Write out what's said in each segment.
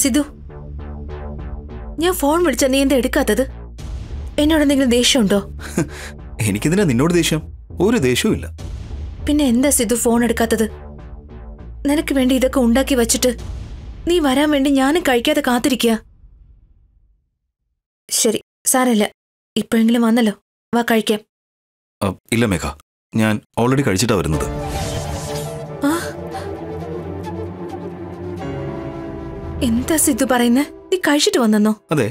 സിധു, ഞാൻ ഫോൺ വിളിച്ച നീ എന്താ എടുക്കാത്തത്? എന്നോട് എന്തെങ്കിലും ദേഷ്യമുണ്ടോ? എനിക്കെന്തിനാ നിന്നോട് ദേഷ്യം? ഒരു ദേഷ്യവും ഇല്ല. പിന്നെ എന്താ സിധു ഫോൺ എടുക്കാത്തത്? നിനക്ക് വേണ്ടി ഇതൊക്കെ ഉണ്ടാക്കി വച്ചിട്ട് നീ വരാൻ വേണ്ടി ഞാനും കഴിക്കാതെ കാത്തിരിക്കുക. ശരി, സാരമില്ല, ഇപ്പോഴെങ്കിലും വന്നല്ലോ, വാ കഴിക്കാം. ഇല്ല മേഘ, ഞാൻ ഓൾറെഡി കഴിച്ചിട്ടാ വരുന്നത്. എന്താ സിധു പറയുന്നേ? നീ കഴിച്ചിട്ട് വന്നെന്നോ? അതെ.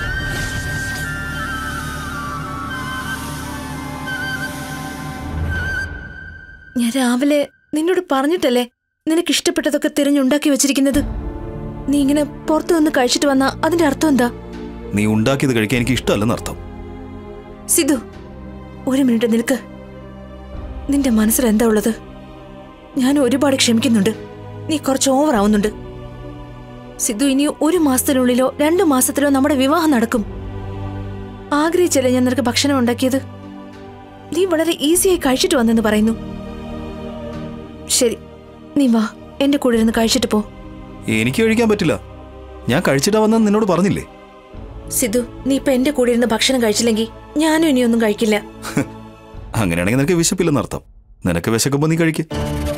ഞാൻ രാവിലെ നിന്നോട് പറഞ്ഞിട്ടല്ലേ നിനക്ക് ഇഷ്ടപ്പെട്ടതൊക്കെ തിരഞ്ഞുണ്ടാക്കി വെച്ചിരിക്കുന്നത്. നീ ഇങ്ങനെ പുറത്തു വന്ന് കഴിച്ചിട്ട് വന്നാ അതിന്റെ അർത്ഥം എന്താ? നീ ഉണ്ടാക്കിയത് കഴിക്കാൻ എനിക്ക് ഇഷ്ടമല്ലെന്ന് അർത്ഥം. സിധു, ഒരു മിനിറ്റ് നിൽക്ക്. നിന്റെ മനസ്സിൽ എന്താ ഉള്ളത്? ഞാൻ ഒരുപാട് ക്ഷമിക്കുന്നുണ്ട്, നീ കുറച്ച് ഓവർ ആവുന്നുണ്ട്. സിധു, ഇനി 1 മാസത്തിനുള്ളിലോ 2 മാസത്തിലോ നമ്മുടെ വിവാഹം നടക്കും. ആഗ്രഹിച്ചല്ലേ ഞാൻ നിനക്ക് ഭക്ഷണം ഉണ്ടാക്കിയത്. നീ വളരെ ഈസിയായി കഴിച്ചിട്ട് വന്നെന്ന് പറയുന്നു. ശരി, നീ വാ, എന്റെ കൂടെ ഇരുന്ന് കഴിച്ചിട്ട് പോ. എനിക്ക് കഴിക്കാൻ പറ്റില്ല, ഞാൻ കഴിച്ചിട്ടാ വന്നെന്ന് നിന്നോട് പറഞ്ഞില്ലേ? സിധു, നീ ഇപ്പൊ എന്റെ കൂടെ ഇരുന്ന് ഭക്ഷണം കഴിച്ചില്ലെങ്കിൽ ഞാനും ഇനിയൊന്നും കഴിക്കില്ല. അങ്ങനെയാണെങ്കിൽ നിനക്ക് വിശപ്പില്ലെന്ന് അർത്ഥം. നിനക്ക് വിശക്കുമ്പോ നീ കഴിക്ക്.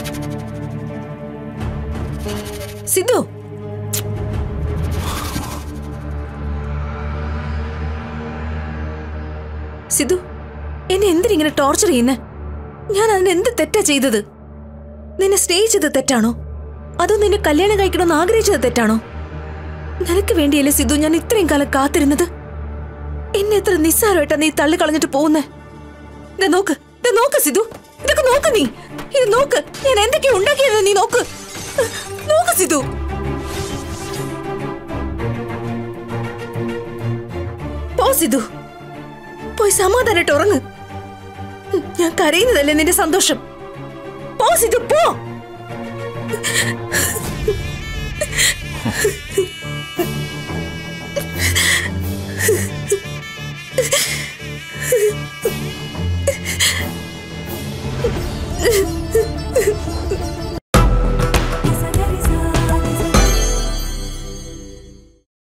സിധു, സിധു, എന്നെ എന്തിനിങ്ങനെ ടോർച്ചർ ചെയ്യുന്നേ? ഞാൻ അതിന് എന്ത് തെറ്റാ ചെയ്തത്? നിന്നെ സ്നേഹിച്ചത് തെറ്റാണോ? അതോ നിന്നെ കല്യാണം കഴിക്കണമെന്ന് ആഗ്രഹിച്ചത് തെറ്റാണോ? നിനക്ക് വേണ്ടിയല്ലേ സിധു ഞാൻ ഇത്രയും കാലം കാത്തിരുന്നത്. എന്നെ എത്ര നിസ്സാരമായിട്ടാ നീ തള്ളിക്കളഞ്ഞിട്ട് പോകുന്നേ. നോക്ക്, നോക്ക് സിധു, ഇതൊക്കെ നോക്ക്. നീ ഇത് നോക്ക്, ഞാൻ എന്തൊക്കെയാ ഉണ്ടാക്കിയത് നീ നോക്ക്. നോക്ക് സിധു. പോ സിധു, പോയി സമാധാനായിട്ട് ഉറങ്ങ്. ഞാൻ കരയുന്നതല്ലേ നിന്റെ സന്തോഷം? പോ സിധു, പോ.